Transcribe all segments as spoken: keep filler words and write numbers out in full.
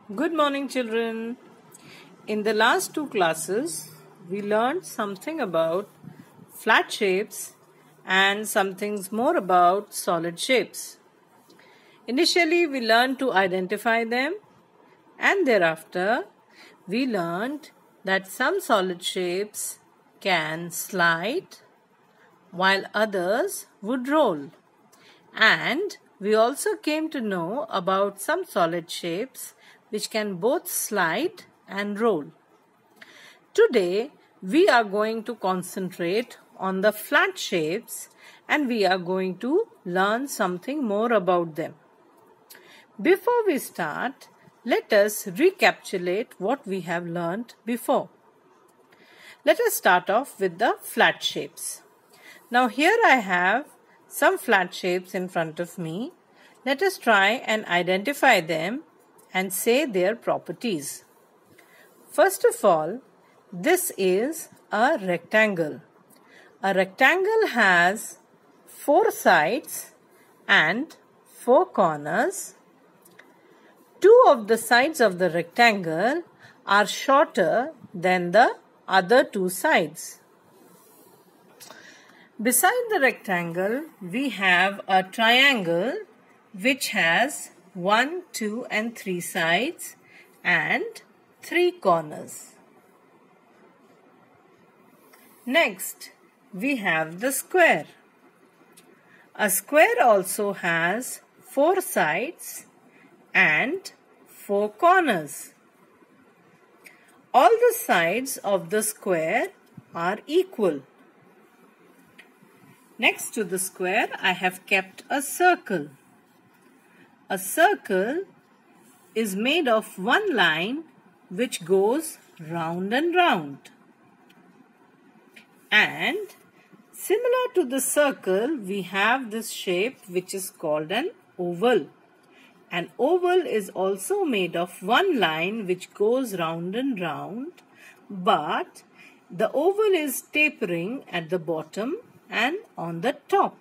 Good morning, children. In the last two classes, we learned something about flat shapes and some things more about solid shapes. Initially, we learned to identify them, and thereafter, we learned that some solid shapes can slide while others would roll. And we also came to know about some solid shapes which can both slide and roll. Today, we are going to concentrate on the flat shapes and we are going to learn something more about them. Before we start, let us recapitulate what we have learned before. Let us start off with the flat shapes. Now here I have some flat shapes in front of me. Let us try and identify them and say their properties. First of all, this is a rectangle. A rectangle has four sides and four corners. Two of the sides of the rectangle are shorter than the other two sides. Beside the rectangle, we have a triangle which has one, two and three sides and three corners. Next, we have the square. A square also has four sides and four corners. All the sides of the square are equal. Next to the square, I have kept a circle. A circle is made of one line which goes round and round. And similar to the circle, we have this shape which is called an oval. An oval is also made of one line which goes round and round, but the oval is tapering at the bottom and on the top.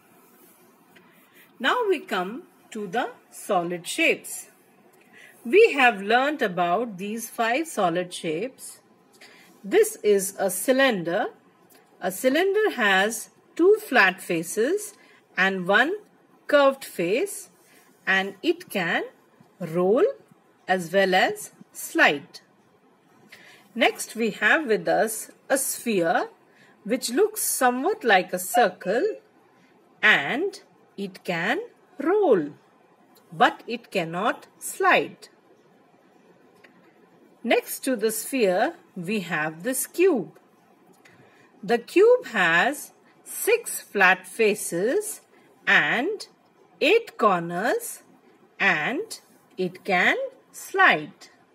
Now we come to the solid shapes. We have learnt about these five solid shapes. This is a cylinder. A cylinder has two flat faces and one curved face, and it can roll as well as slide. Next, we have with us a sphere which looks somewhat like a circle, and it can roll, but it cannot slide. Next to the sphere, we have this cube. The cube has six flat faces and eight corners, and it can slide.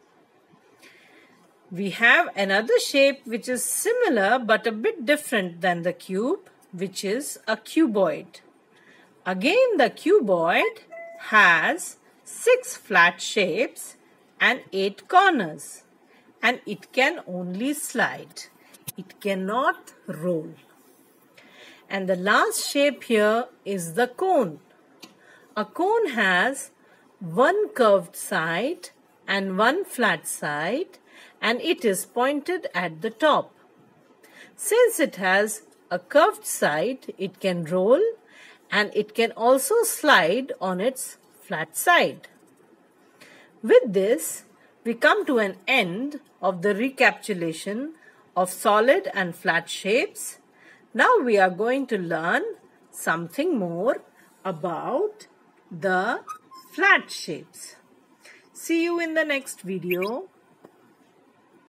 We have another shape which is similar but a bit different than the cube, which is a cuboid. Again, the cuboid has six flat shapes and eight corners, and it can only slide. It cannot roll. And the last shape here is the cone. A cone has one curved side and one flat side, and it is pointed at the top. Since it has a curved side, it can roll and it can also slide on its flat side. With this, we come to an end of the recapitulation of solid and flat shapes. Now we are going to learn something more about the flat shapes. See you in the next video.